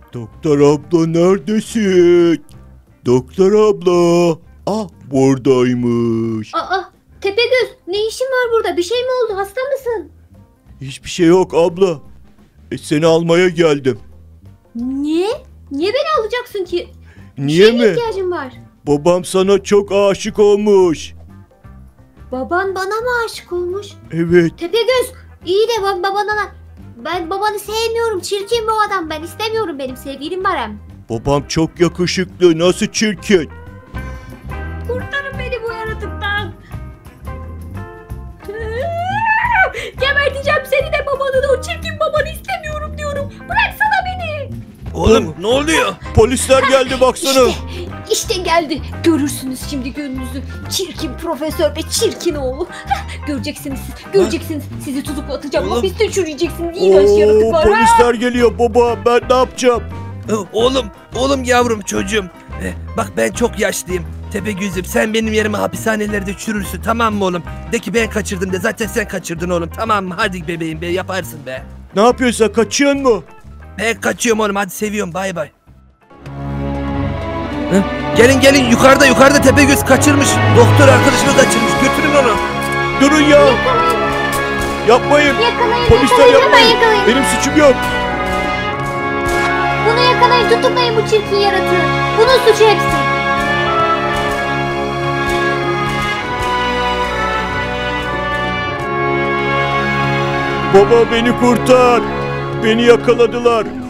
Doktor abla neredesin? Doktor abla. Ah, buradaymış. Aa, Tepegöz, ne işin var burada? Bir şey mi oldu? Hasta mısın? Hiçbir şey yok abla. Seni almaya geldim. Niye? Niye beni alacaksın ki? Niye Bir şeye mi? ihtiyacım var. Babam sana çok aşık olmuş. Baban bana mı aşık olmuş? Evet. Tepegöz, iyi de babana. Ben babanı sevmiyorum. Çirkin bu adam. Ben istemiyorum. Benim sevgilim var hem. Babam çok yakışıklı. Nasıl çirkin? Kurtarın beni bu yaratıktan. Geberteceğim seni de babanı da, o çirkin babanı istemiyorum diyorum. Bıraksana beni. Oğlum ne oluyor? Polisler geldi baksana. İşte geldi. Görürsünüz şimdi gününüzü. Çirkin profesör ve çirkin oğlu. Göreceksiniz siz. Göreceksiniz. Sizi tutuklatacağım. Oğlum. Hapiste çürüyeceksiniz. İğrenç yaratıklar. Polisler geliyor baba. Ben ne yapacağım? Oğlum yavrum çocuğum. Bak ben çok yaşlıyım. Tepegöz'üm sen benim yerime hapishanelerde çürürsün, tamam mı oğlum? De ki ben kaçırdım de, zaten sen kaçırdın oğlum, tamam mı? Hadi bebeğim be, yaparsın be. Ne yapıyorsun? Kaçıyorsun mu? Ben kaçıyorum oğlum, hadi seviyorum, bay bay. Gelin yukarıda Tepegöz kaçırmış. Doktor arkadaşımı kaçırmış, götürün onu. Durun ya. Yapmayın. Yakalayın. Polisler yapmayın. Yakalayın. Benim suçum yok. Bunu yakalayın. Tutuklayın bu çirkin yaratığı. Bunun suçu hepsi. Baba beni kurtar. Beni yakaladılar.